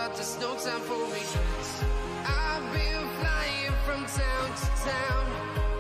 but there's no time for regrets. I've been flying from town to town,